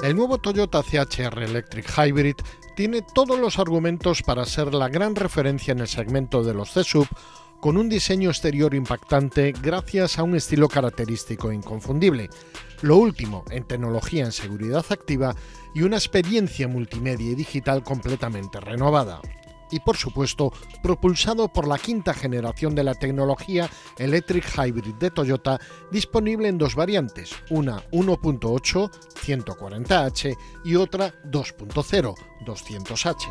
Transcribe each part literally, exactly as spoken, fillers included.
El nuevo Toyota C H R Electric Hybrid tiene todos los argumentos para ser la gran referencia en el segmento de los C-S U V, con un diseño exterior impactante gracias a un estilo característico e inconfundible, lo último en tecnología en seguridad activa y una experiencia multimedia y digital completamente renovada. Y por supuesto, propulsado por la quinta generación de la tecnología Electric Hybrid de Toyota, disponible en dos variantes, una uno punto ocho ciento cuarenta hache y otra dos punto cero doscientos hache.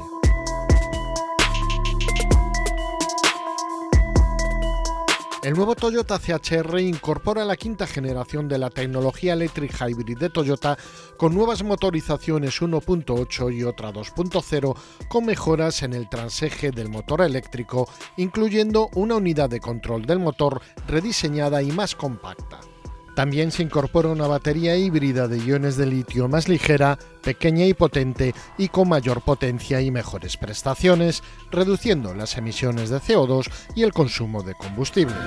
El nuevo Toyota C H R incorpora la quinta generación de la tecnología Electric Hybrid de Toyota con nuevas motorizaciones uno punto ocho y otra dos punto cero con mejoras en el transeje del motor eléctrico, incluyendo una unidad de control del motor rediseñada y más compacta. También se incorpora una batería híbrida de iones de litio más ligera, pequeña y potente y con mayor potencia y mejores prestaciones, reduciendo las emisiones de C O dos y el consumo de combustible.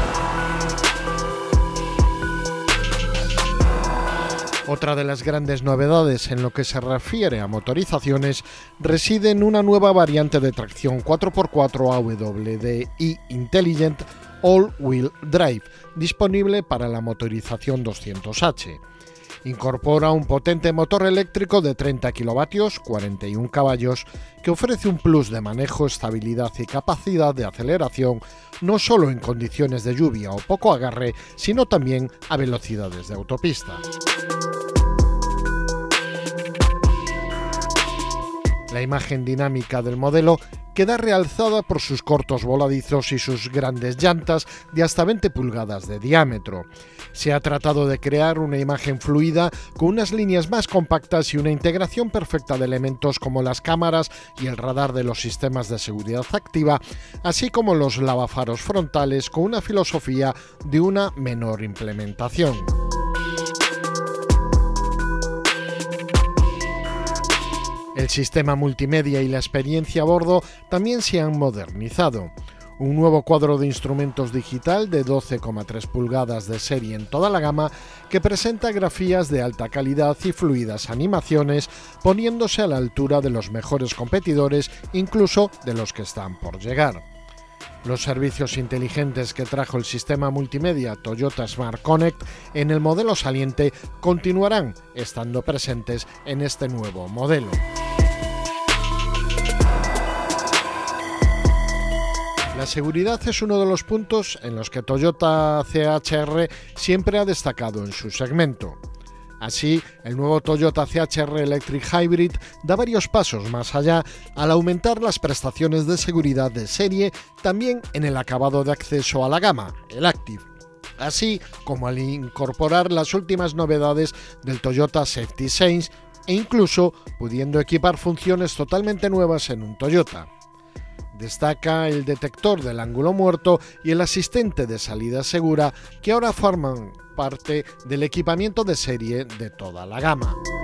Otra de las grandes novedades en lo que se refiere a motorizaciones reside en una nueva variante de tracción cuatro por cuatro A W D I Intelligent All-Wheel Drive, disponible para la motorización doscientos hache. Incorpora un potente motor eléctrico de treinta kilovatios, cuarenta y un caballos, que ofrece un plus de manejo, estabilidad y capacidad de aceleración, no solo en condiciones de lluvia o poco agarre, sino también a velocidades de autopista. La imagen dinámica del modelo queda realzada por sus cortos voladizos y sus grandes llantas de hasta veinte pulgadas de diámetro. Se ha tratado de crear una imagen fluida con unas líneas más compactas y una integración perfecta de elementos como las cámaras y el radar de los sistemas de seguridad activa, así como los lavafaros frontales con una filosofía de una menor implementación. El sistema multimedia y la experiencia a bordo también se han modernizado. Un nuevo cuadro de instrumentos digital de doce coma tres pulgadas de serie en toda la gama que presenta grafías de alta calidad y fluidas animaciones, poniéndose a la altura de los mejores competidores, incluso de los que están por llegar. Los servicios inteligentes que trajo el sistema multimedia Toyota Smart Connect en el modelo saliente continuarán estando presentes en este nuevo modelo. La seguridad es uno de los puntos en los que Toyota C H R siempre ha destacado en su segmento. Así, el nuevo Toyota C H R Electric Hybrid da varios pasos más allá al aumentar las prestaciones de seguridad de serie también en el acabado de acceso a la gama, el Active, así como al incorporar las últimas novedades del Toyota Safety Sense e incluso pudiendo equipar funciones totalmente nuevas en un Toyota. Destaca el detector del ángulo muerto y el asistente de salida segura, que ahora forman parte del equipamiento de serie de toda la gama.